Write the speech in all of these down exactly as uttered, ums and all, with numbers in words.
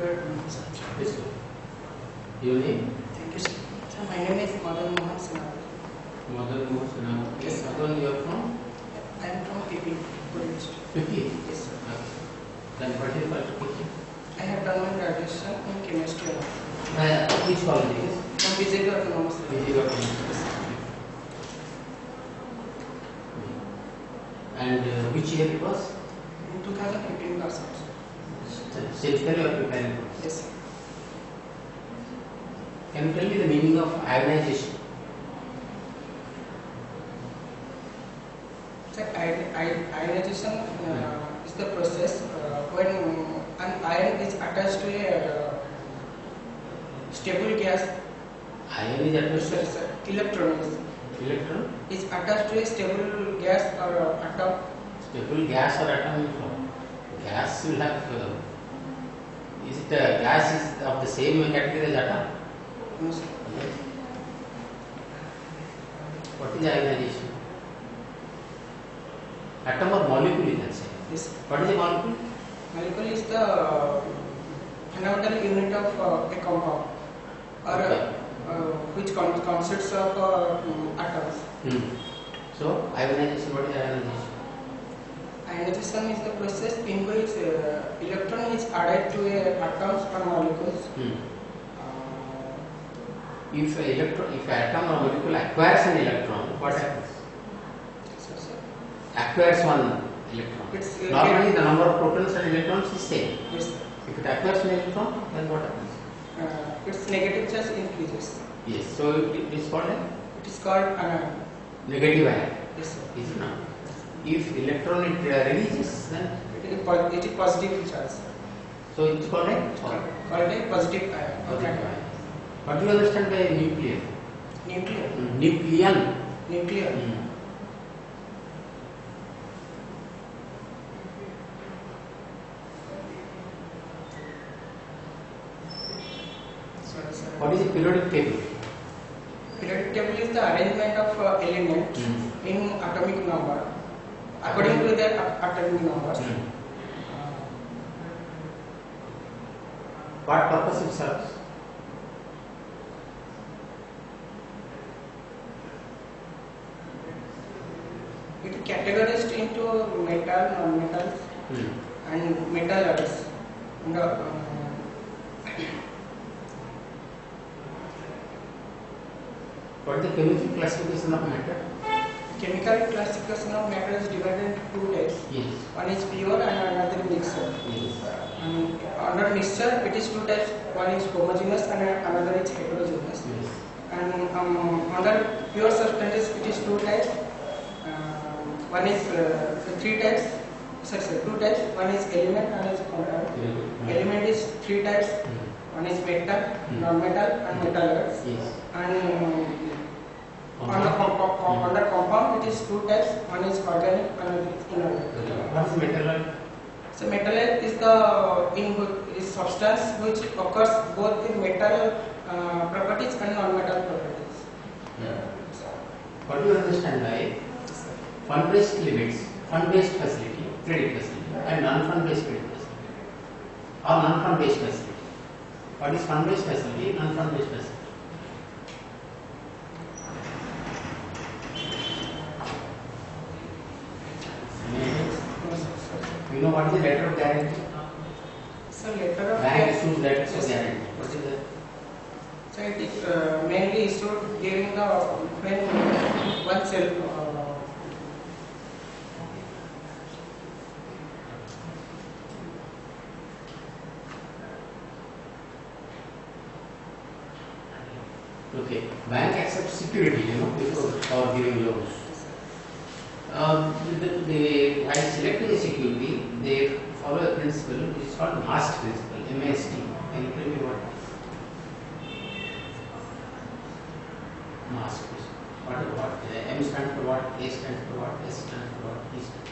Good morning, sir. Yes, sir. Your name? Thank you, sir. Sir, my name is Madan Mohan Sinawat. Madan Mohan Sinawat. Yes, sir. Madan, you are from? I am from P P, Pune district. P P? Yes, sir. Okay. Then what is qualification? I have done my graduation in chemistry. Uh, which college is? From B J P Autonomous. B J P Autonomous. And uh, which year it was? In two thousand fifteen pass out. Since then you are preparing. Yes, sir. Can you tell me the meaning of ionization? Sir, ion- ion- ionization uh, is the process uh, when an ion is attached to a uh, stable gas. Ion is attached Sir, to sir, electron is, electron. is attached to a stable gas or uh, atom. Stable gas or atom is from gas will have. Uh, is it uh, gas is of the same category as atom? No, sir. Yes. What is ionization? Atom or molecule you can say. Yes. What is a molecule? Molecule is the uh, fundamental unit of uh, a compound, or Okay. uh, which con- consists of uh, um, atoms. Hmm. So ionization. What is ionization? Ionization is the process in which uh, electron is added to a atoms or molecules. Hmm. Uh, If a electron, if an atom or molecule acquires an electron, what happens? so, so Acquires one electron. It's, uh, Normally, the number of protons and electrons is same. yes, sir. If it acquires an electron, then what happens? Uh, its negative charge increases. Yes. So it, it is called a It is called anion. negative ion. Yes, sir. Is it not? If electron it uh, releases, then It is, po- it is positive charge. so it is called a It's called, called a positive ion. positive ion. What do you understand by nuclear? Nuclear. Mm, Nucleon. Nuclear. Mm. Sorry, sir. What is a periodic table? Periodic table is the arrangement of uh, elements Mm. in atomic number according to their a- atomic numbers. Mm. Uh, What purpose it serves? it is categorized into metal, non-metals, Mm. and metal others. And, uh, What is the chemical classification of matter? chemical classification of matter is divided into two types. Yes. One is pure and another mixture. Yes. And under mixture, it is two types. One is homogeneous and another is heterogeneous. Yes. And um, under pure substances, it is two types. Um, one is uh, three types. Sorry, sorry, two types. One is element and is compound. Yeah. Element is three types. Mm. One is metal, Hmm. non-metal, and metal others. Yes. And um, under, com- com- com- Hmm. under compound, it is two types. One is organic, another is inorganic. What is metal? So metallite is the in is substance which occurs both in metal uh, properties and non-metal properties. What do you understand by fund-based limits, fund-based facility, credit facility, and non-fund-based credit facility, or non-fund-based facility? What is fund-based facility, non-fund-based facility? You know what is the letter of guarantee? So letter of Bank issues letters of Yes. guarantee. What is that? So it is uh, mainly issued during the when one self. Uh, Okay. Bank accepts security, you know, before or giving loans. Um, the, the, while selecting a security, they follow a principle which is called MAST principle, M A S T. Can you tell me what it is? MAST principle. What is what? Uh, M stands for what? A stands for what? S stands for what? T stands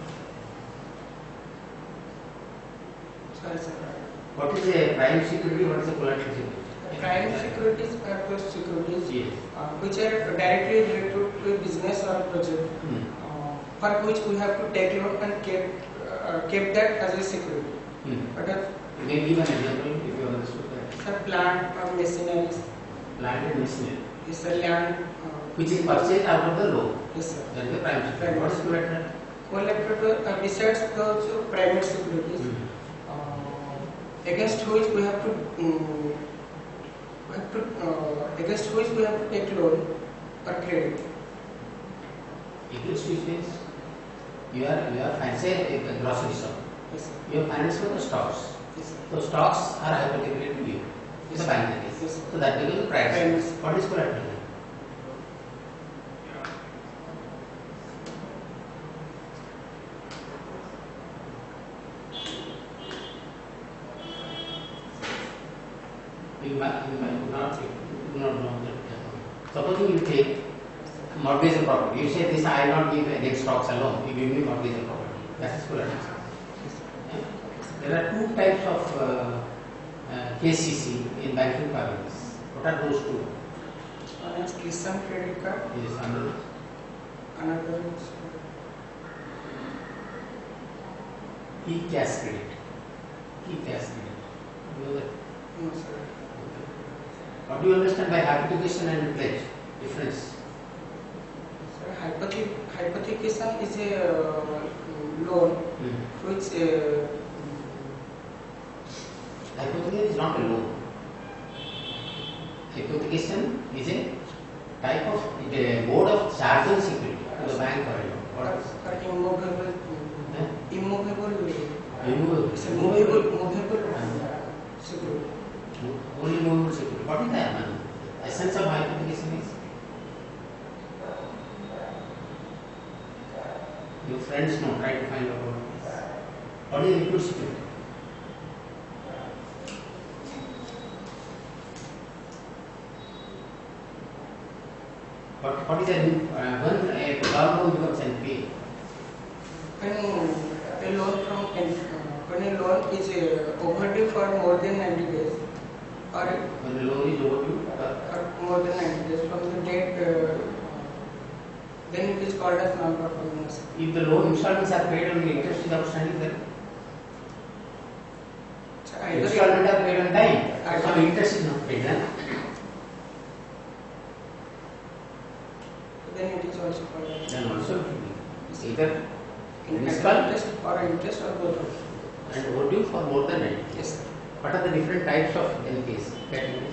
for sorry, sir. what? What is a prime security? What is a collateral security? Prime securities are those securities Yes. uh, which are directly related to a business or project. Hmm. Uh, for which we have to take loan and keep uh, keep that as a security. Hmm. But uh, You may give an example if you understood that. Sir, plant or machineries. Plant and machinery. Yes, sir, land. Uh, Which is purchased out of the loan. yes, sir. That is the prime security. What is collateral? Collateral, uh, besides those uh, private securities, Mm. uh, against which we have to, um, we have to uh, against which we have to take loan or credit. Against which means you are you are fancy a grocery store. Yes, sir. You are financed for the stocks. Yes, sir. So stocks are hypothetically to you. It's a bank that is. Yes, sir. So that becomes the price. Price. What is collateral? You might, you might not, you not know that. Supposing you take mortgage and property, you say this I will not give against stocks alone, you give me mortgage and property. That is collateral. Yeah. There are two types of uh, uh, K C C in banking parlance. What are those two? One is Kisan credit card, Yes, another. another is E-cash credit. E-cash credit. You know that? no, sir. What do you understand by hypothecation and pledge? Difference. Sir, hypothec hypothecation is a uh, loan Mm. which uh, Hypothecation is not a loan. Hypothecation is a type of a mode of charging security to the bank or a loan. or, What is or immovable, Eh? immovable, Immovable. it's a movable, movable Ah. security. Only movable security. What is the um, essence of hypothecation is? Your friends know, try to find out what it is. What is liquid security? What, what is a, uh, when a government loan becomes N P A? When a loan from N- uh, when a loan is uh, overdue for more than ninety days or, When the loan is overdue, uh, or more than ninety days from the date, uh, then it is called as non-performance. if the loan installments are paid and the interest is outstanding, then So the either installment are paid on time, I- so the interest is not paid. Then then it is also called as then also either principal interest or interest or both of them. and overdue for more than ninety days. Yes, sir. What are the different types of N P As? Categories?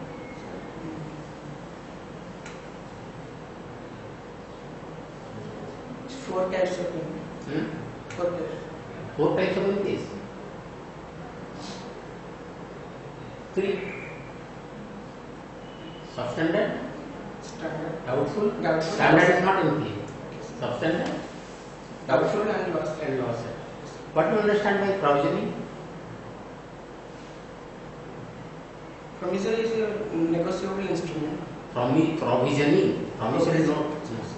Four types of loan. Hmm? Four types. Four types of N P As. Three. Substandard, Standard, doubtful. Doubtful. Standard is not N P A. Substandard, doubtful and loss. and loss. What do you understand by provisioning? Promissory is a negotiable instrument. Promi- provisioning. Promission is not.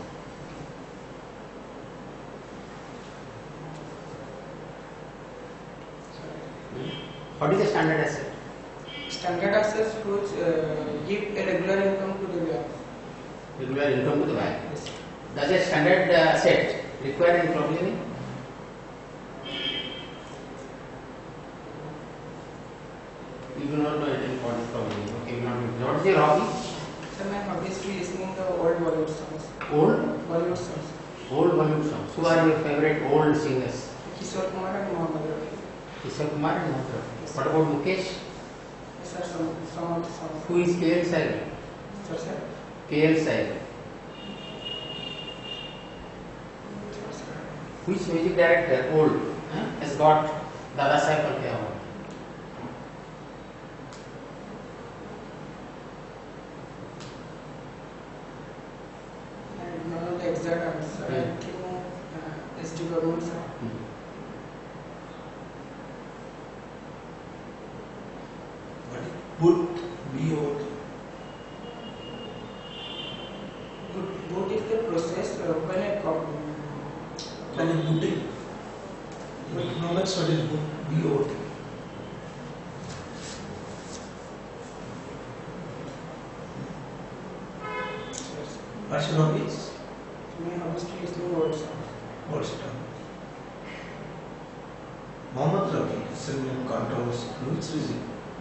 What is the standard asset? Standard assets which uh, give a regular income to the bank. Regular income to the bank. Yes. Does a standard uh, asset require any provisioning? You do not know anything about this provisioning. Okay, you not know. What is your hobby? So my hobby is to listening the old Bollywood songs. Old, Bollywood songs. old Bollywood songs. Who are your favorite old singers? Kishore Kumar and Mohammed Rafi. Kishore Kumar and Mohammed Rafi. What about Mukesh? These are some, some of the songs. Who is K L Sahib? Sir, sir. K L Sahib. Sir. Which music director, old, huh, has got Dada Saheb Phalke Award? I don't know the exact answer. I Hmm. think uh, S D Burman sir. Hmm. What is boot? B O T. Boot, boot is the process uh, when a com- What is booting? Economics, what is boot? B O T. What's your hobbies? my hobby is to listening old songs. What's it? Mohammed Rafi is in controversy. Which reason?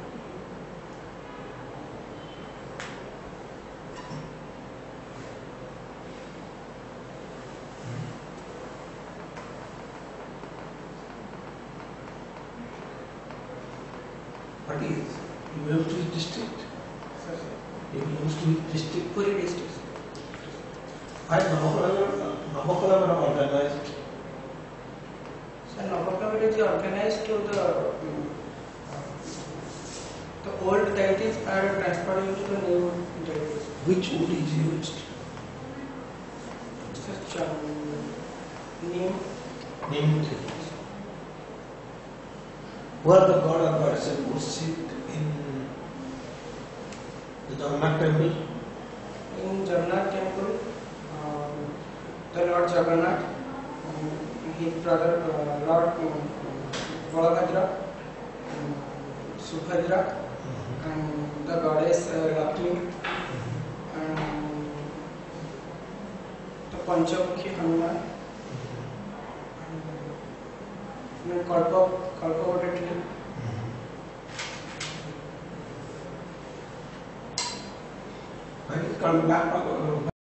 What is? You belong to which district? Sir, sir. You belong to which district? Puri district. Why Namakolam organized? So Navakamil is organized to the um, the old deities are transferred into the new deities. Which wood is used? Such um, name. Name tree. Where the god or goddess would sit in the Jagannath temple? In Jagannath temple, um, the Lord Jagannath, um, his brother uh, Lord um, Balabhadra, um, Subhadra, and the goddess uh, Lakshmi, and the Panchamukhi Hanuman, and Kalpa Kalpavata tree. Why is it called black